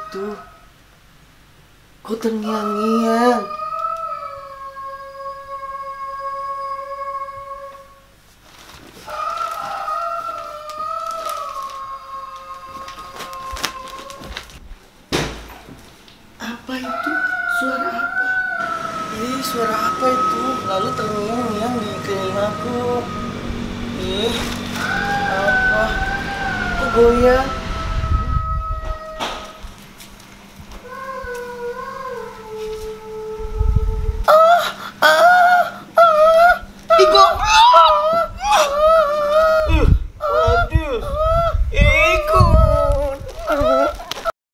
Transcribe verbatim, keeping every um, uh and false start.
itu? Kok terngiang-ngiang? Apa itu? Suara apa? Ih, suara apa itu? Lalu terngiang-ngiang di keliling aku. Ih, apa? Kok goyang?